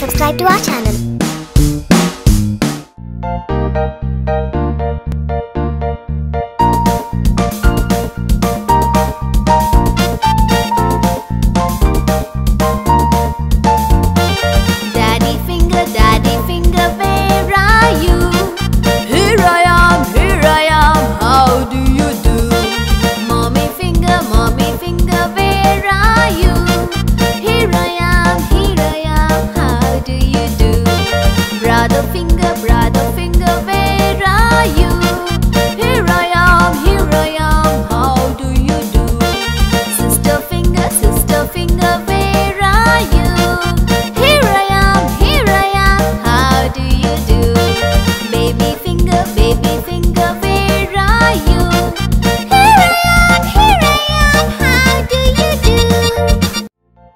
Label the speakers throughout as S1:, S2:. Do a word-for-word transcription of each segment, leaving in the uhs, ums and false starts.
S1: subscribe to our channel.
S2: Daddy finger, daddy finger, where are you? Here I am, here I am, how do you do? Mommy finger, mommy finger, where are you? Here I am, here I am, how do you do? Brother finger, brother finger, where are you? Here I am, here I am, how do you do? Sister finger, sister finger, where are you? Here I am, here I am, how do you do? Baby finger, baby finger, where are you? Here I am, here I am, how do you do?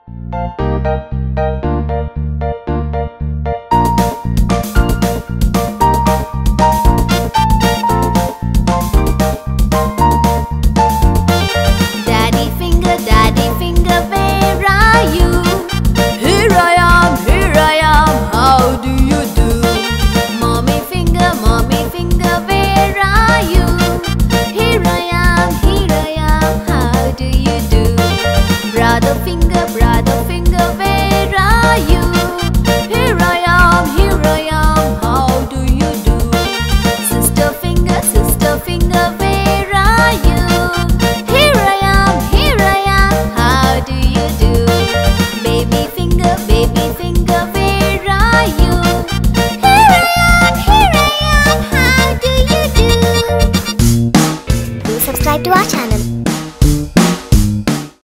S2: Daddy finger, daddy finger, where are you? Here I am, here I am, how do you do? Mommy finger, mommy finger, where are you? Here I am, here I am, how do you do? Brother finger, brother